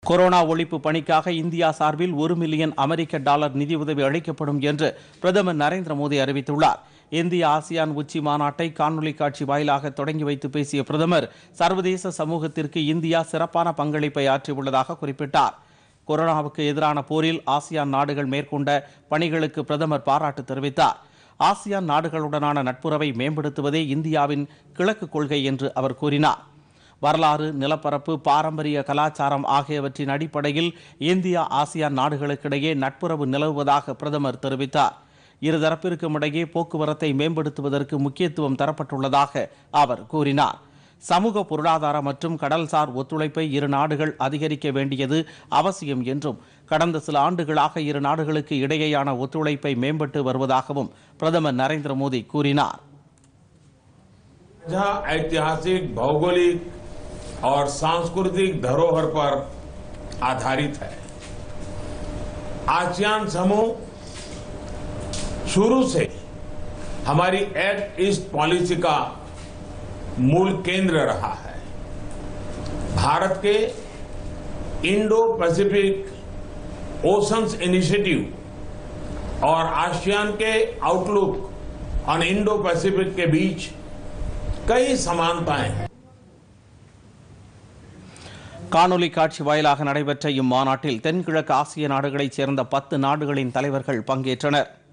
Corona ஒழிப்பு பணிக்காக India சார்பில் $1 மில்லியன் அமெரிக்க நிதியுதவி அளிக்கப்படும் என்று பிரதமர் நரேந்திர மோடி அறிவித்துள்ளார். இந்திய ஆசியான் உச்சி மாநாட்டை காணொலி காட்சி வாயிலாக தொடங்கி வைத்து பேசிய பிரதமர் சர்வதேச சமூகத்திற்கு இந்தியா சிறப்பான பங்களிப்பை ஆற்றியுள்ளதாக குறிப்பிட்டார். கொரோனாவுக்கு எதிரான போரில் ஆசியான் நாடுகள் மேற்கொண்ட பணிகளுக்கு பிரதமர் பாராட்டு தெரிவித்தார். ஆசியான் நாடுகளுடனான நட்புறவை மேம்படுத்துவதே இந்தியாவின் கிழக்கு கொள்கை என்று அவர் கூறினார். வரலாறு, நிலப்பரப்பு, பாரம்பரிய கலாச்சாரம் ஆகியவற்றின் அடிப்படையில் இந்தியா ஆசியான் நாடுகளுக்கிடையே நட்புறவு நிலவுவதாக பிரதமர் தெரிவித்தார். இருதரப்பிற்கும் இடையே போக்குவரத்தை மேம்படுத்துவதற்கு முக்கியத்துவம் தரப்பட்டுள்ளதாக அவர் கூறினார். சமூக பொருளாதார மற்றும் கடல்சார் ஒத்துழைப்பை இரு நாடுகள் அதிகரிக்க வேண்டியது அவசியம் என்றும் கடந்த சில ஆண்டுகளாக இரு நாடுகளுக்கு இடையேயான ஒத்துழைப்பை மேம்பட்டு வருவதாகவும் பிரதமர் நரேந்திர மோடி கூறினார். ऐतिहासिक, भौगोलिक और सांस्कृतिक धरोहर पर आधारित है। आसियान समूह शुरू से हमारी एक्ट ईस्ट पॉलिसी का मूल केंद्र रहा है। भारत के इंडो पैसिफिक ओशंस इनिशिएटिव और आसियान के आउटलुक ऑन इंडो पैसिफिक के बीच कई समानताएं हैं. காணொலி காட்சி வாயிலாக நடைபெற்ற இம்மாநாட்டில் தென்கிழக்கு ஆசிய நாடுகளைச் சேர்ந்த 10 நாடுகளின் தலைவர்கள் பங்கேற்றனர்.